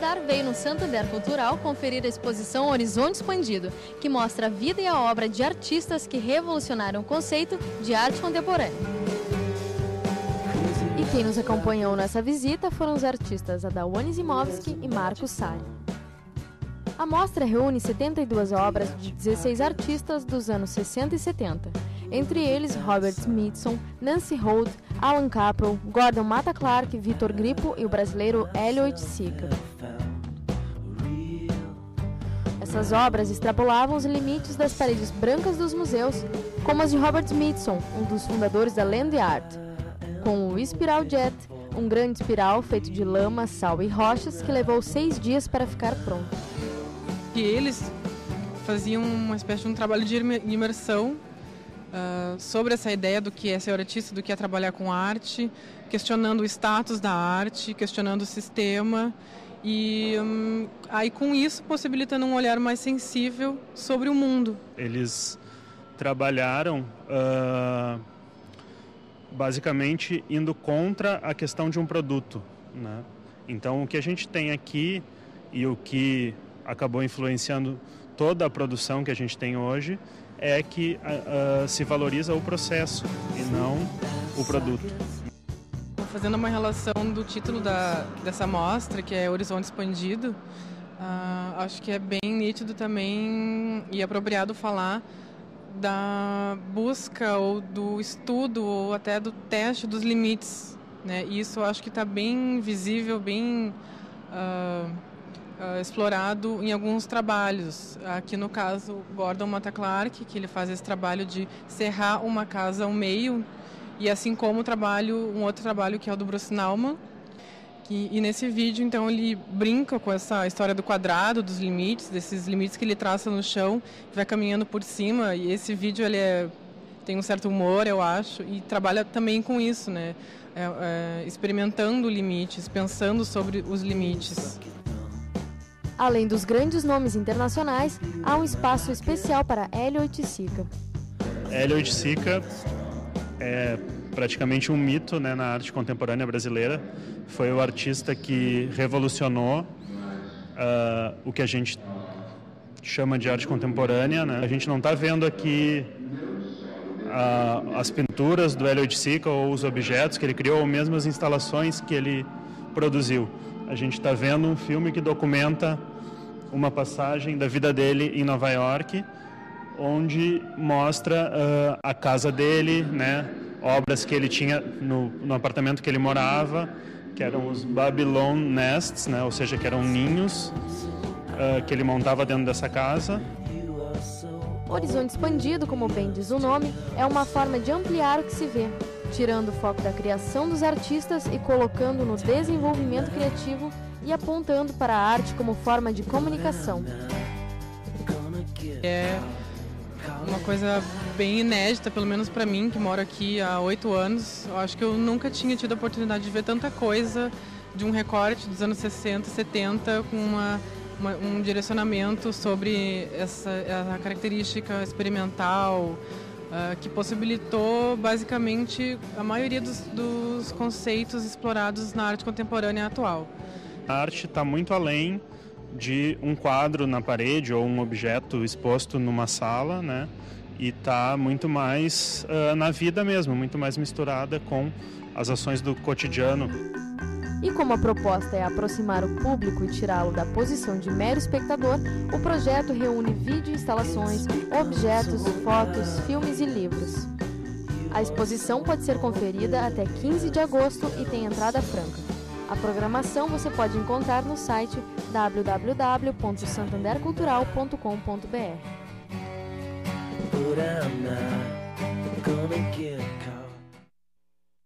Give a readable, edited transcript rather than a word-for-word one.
Radar veio no Santander Cultural conferir a exposição Horizonte Expandido, que mostra a vida e a obra de artistas que revolucionaram o conceito de arte contemporânea. E quem nos acompanhou nessa visita foram os artistas Adawane Zimovski e Marcos Sari. A mostra reúne 72 obras de 16 artistas dos anos 60 e 70, entre eles Robert Smithson, Nancy Holt, Alan Capro, Gordon Matta Clark, Vitor Grippo e o brasileiro Hélio Oiticica. Essas obras extrapolavam os limites das paredes brancas dos museus, como as de Robert Smithson, um dos fundadores da Land Art, com o Spiral Jet, um grande espiral feito de lama, sal e rochas que levou 6 dias para ficar pronto. E eles faziam uma espécie de um trabalho de imersão sobre essa ideia do que é ser artista, do que é trabalhar com arte, questionando o status da arte, questionando o sistema e aí com isso possibilitando um olhar mais sensível sobre o mundo. Eles trabalharam basicamente indo contra a questão de um produto, né? Então o que a gente tem aqui e o que acabou influenciando toda a produção que a gente tem hoje é que se valoriza o processo e não o produto. Fazendo uma relação do título dessa mostra, que é Horizonte Expandido, acho que é bem nítido também e apropriado falar da busca ou do estudo ou até do teste dos limites, né? E isso eu acho que está bem visível, bem explorado em alguns trabalhos. Aqui no caso, Gordon Matta Clark, que ele faz esse trabalho de serrar uma casa ao meio, e assim como um outro trabalho que é o do Bruce Nauman. E nesse vídeo, então, ele brinca com essa história do quadrado, dos limites, desses limites que ele traça no chão, vai caminhando por cima. E esse vídeo ele tem um certo humor, eu acho, e trabalha também com isso, né? Experimentando limites, pensando sobre os limites. Além dos grandes nomes internacionais, há um espaço especial para Hélio Oiticica. Hélio Oiticica é praticamente um mito, né, na arte contemporânea brasileira. Foi o artista que revolucionou o que a gente chama de arte contemporânea, né? A gente não está vendo aqui as pinturas do Hélio Oiticica ou os objetos que ele criou, ou mesmo as instalações que ele produziu. A gente está vendo um filme que documenta uma passagem da vida dele em Nova York, onde mostra a casa dele, né, obras que ele tinha no apartamento que ele morava, que eram os Babylon Nests, né, ou seja, que eram ninhos que ele montava dentro dessa casa. Horizonte Expandido, como bem diz o nome, é uma forma de ampliar o que se vê, tirando o foco da criação dos artistas e colocando no desenvolvimento criativo e apontando para a arte como forma de comunicação. É uma coisa bem inédita, pelo menos para mim, que moro aqui há 8 anos. Eu acho que eu nunca tinha tido a oportunidade de ver tanta coisa de um recorte dos anos 60, 70, com um direcionamento sobre essa característica experimental, que possibilitou basicamente a maioria dos conceitos explorados na arte contemporânea atual. A arte está muito além de um quadro na parede ou um objeto exposto numa sala, né? E está muito mais na vida mesmo, muito mais misturada com as ações do cotidiano. E como a proposta é aproximar o público e tirá-lo da posição de mero espectador, o projeto reúne vídeo, instalações, objetos, fotos, filmes e livros. A exposição pode ser conferida até 15 de agosto e tem entrada franca. A programação você pode encontrar no site www.santandercultural.com.br.